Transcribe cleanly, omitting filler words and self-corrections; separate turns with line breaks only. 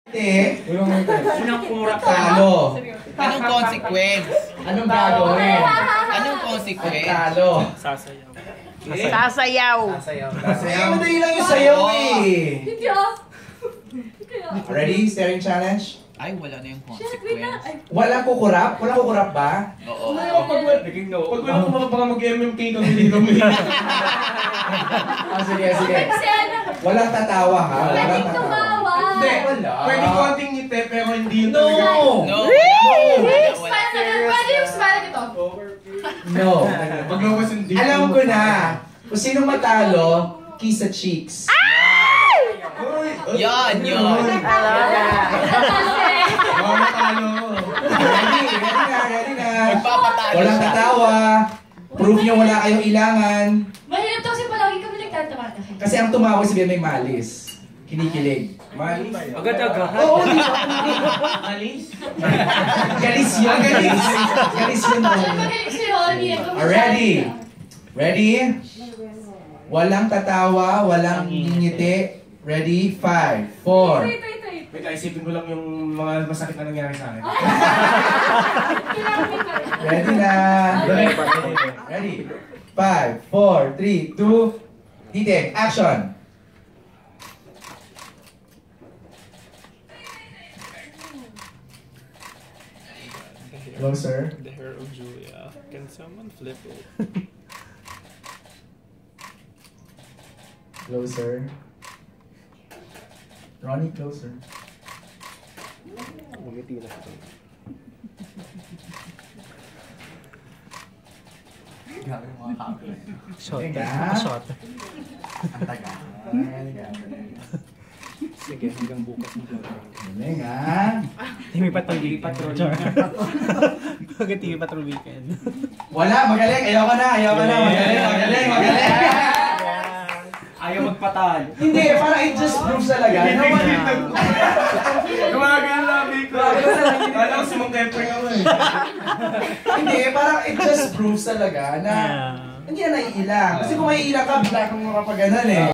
Unang kumurap
Talo.
Anong consequence?
Anong gagawin?
Anong consequence?
Talo.
Sasayaw.
Sasayaw.
Sayaw. Madali lang yung sayaw eh.
Hindi ah.
Ready? Staring challenge?
Ay, wala na yung consequence.
Walang kukurap? Walang kukurap ba?
Oo.
Pag wala ko baka mag-MMK kami dito.
Sige, sige.
Kasi ano,
Walang tatawa ha? Walang
pwedeng
tatawa.
tumawa.
Hindi,
Wala.
pwede konting ngiti pero hindi yung
No!
No!
Pwede yung smile ito.
No.
Pag lumabas yung dito.
Alam ko na. Kung sinong matalo, kiss sa cheeks.
Yan, yun.
Ready na.
Magpapatalo
Walang
siya.
tatawa. Proof nyo wala kayong ilangan.
Mahirap to kasi palagi kami nagtatawa.
Kasi ang tumawag sabihin may malis. Kinikilig.
Malis.
Agad-agad.
Oo, di ba?
Malis?
Galis yun, galis. Galis yun.
Siya magaling si Ronnie.
Ready? Ready? Walang tatawa, walang ngiti. Ready? 5, 4.
Wait, isipin ko lang yung mga masakit na nangyari sa akin.
Ready na. Ready? 5, 4, 3, 2. Titig, action. Closer.
The hair of Julia. Can someone flip it?
Closer. Ronnie, closer.
Bumiti na ito.
Grabe mga camera.
Shot.
Teka.
Shot.
Ang taga.
Sige, hanggang bukas mo lang.
Galing ah.
TV Patrol Weekend. Bakit TV Patrol Weekend?
Wala, magaling. Ayoko na, ayoko na. Magaling, magaling, magaling.
Ayaw magpatalo.
Hindi, parang it just proves talaga.
Gumagano labi ko. Kala ko si Mang Kempering ako eh.
Hindi, parang it just proves talaga na hindi na naiilang. Kasi kung maiilang ka, bigla kang makapaganan eh.